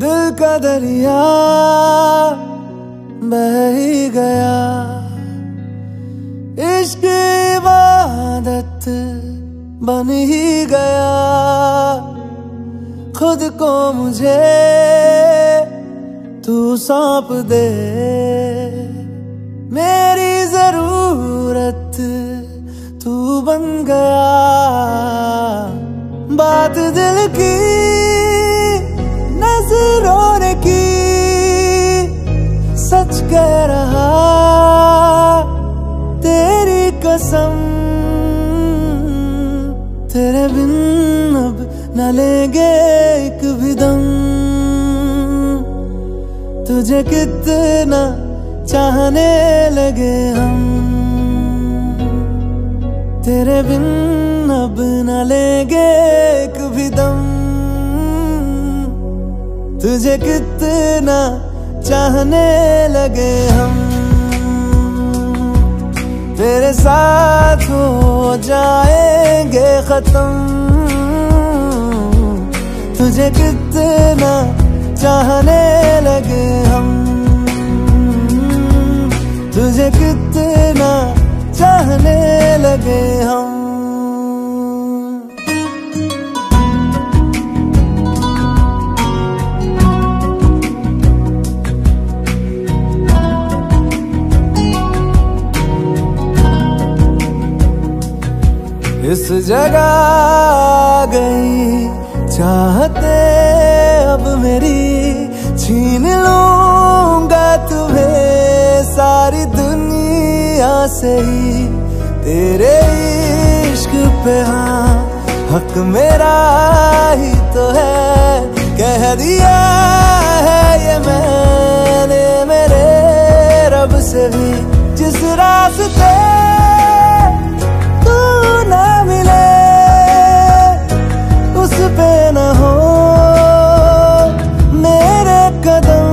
दिल का दरिया बह ही गया, इश्क इबादत बन ही गया। खुद को मुझे तू सौंप दे, मेरी जरूरत तू बन गया। बात दिल की नजरों ने की, सच कह रहा तेरी कसम। तेरे बिन अब न लेंगे एक भी दम, तुझे कितना चाहने लगे हम। तेरे बिन अब न लेंगे एक भी दम, तुझे कितना चाहने लगे हम। तेरे साथ हो जाएंगे खत्म, तुझे कितना चाहने लगे हम। तुझे कितना चाहने लगे हम। इस जगह गई चाहते अब मेरी, छीन लूंगा तुम्हें सारी दुनिया से ही। तेरे इश्क पे हाँ हक मेरा ही तो है, कह दिया है ये मैंने मेरे रब से भी। जिस रास्ते तू ना मिले उस पे न हो मेरे कदम।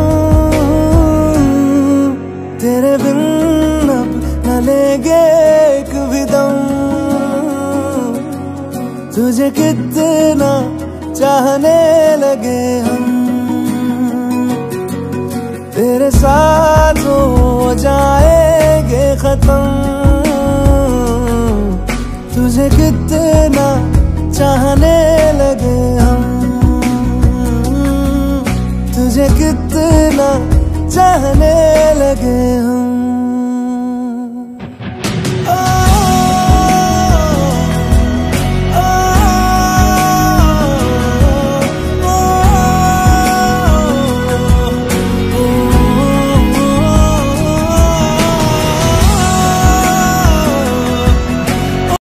तेरे बिन अब न लेंगे एक भी दम, तुझे कितना चाहने लगे हम। तेरे साथ हो जाएंगे खत्म, तुझे कितना चाहने लगे हम। तुझे कितना चाहने लगे हम।